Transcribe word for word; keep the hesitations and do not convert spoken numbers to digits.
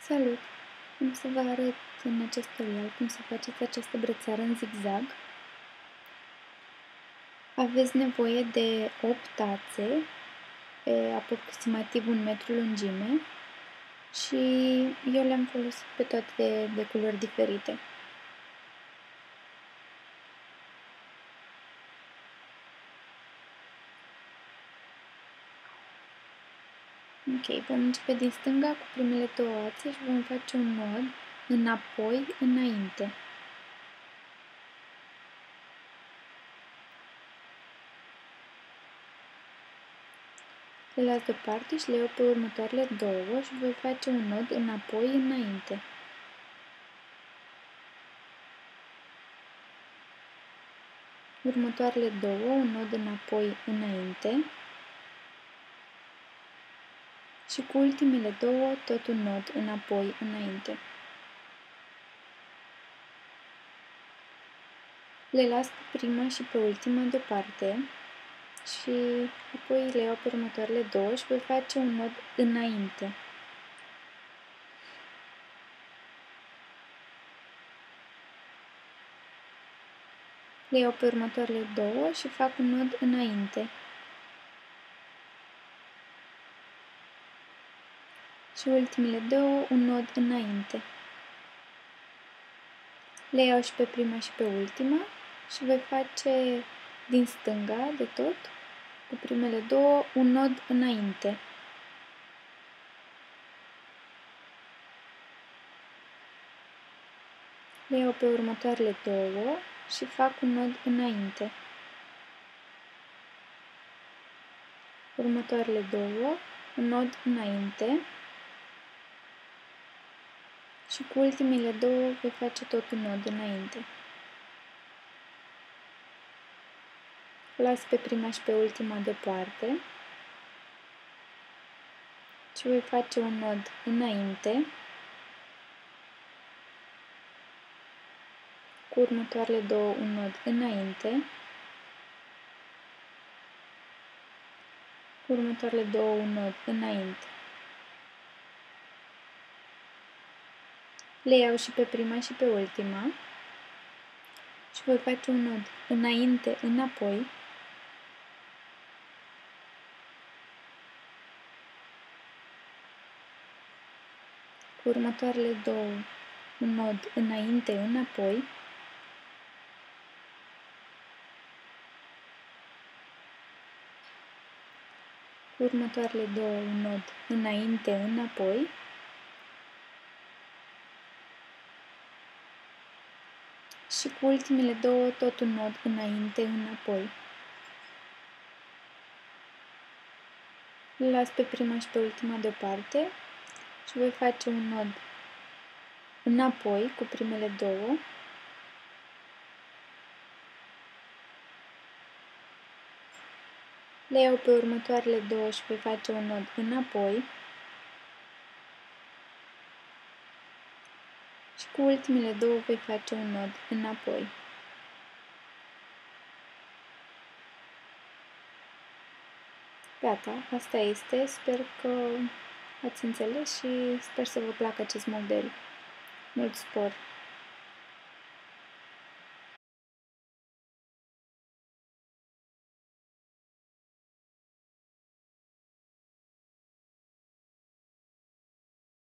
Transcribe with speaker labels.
Speaker 1: Salut! Am să vă arăt în acest tutorial cum să faceți această brățară în zigzag. Aveți nevoie de opt tațe, pe aproximativ un metru lungime, și eu le-am folosit pe toate de, de culori diferite. Ok, vom începe din stânga cu primele două ațe și vom face un nod înapoi, înainte. Le las deoparte și le iau pe următoarele două și voi face un nod înapoi, înainte. Următoarele două, un nod înapoi, înainte. Și cu ultimele două, tot un nod înapoi, înainte. Le las pe prima și pe ultima deoparte și apoi le iau pe următoarele două și voi face un nod înainte. Le iau pe următoarele două și fac un nod înainte. Și ultimele două, un nod înainte. Le iau și pe prima și pe ultima și voi face din stânga de tot, cu primele două, un nod înainte. Le iau pe următoarele două și fac un nod înainte. Următoarele două, un nod înainte. Și cu ultimele două voi face tot un nod înainte. Las pe prima și pe ultima deoparte și voi face un nod înainte. Cu următoarele două, un nod înainte. Cu următoarele două, un nod înainte. Le iau și pe prima și pe ultima și voi face un nod înainte, înapoi. Cu următoarele două, un nod înainte, înapoi. Cu următoarele două, un nod înainte, înapoi. Și cu ultimele două, tot un nod înainte, înapoi. Le las pe prima și pe ultima deoparte și voi face un nod înapoi cu primele două. Le iau pe următoarele două și voi face un nod înapoi. Și cu ultimele două voi face un nod înapoi. Gata, asta este. Sper că ați înțeles și sper să vă placă acest model. Mult spor!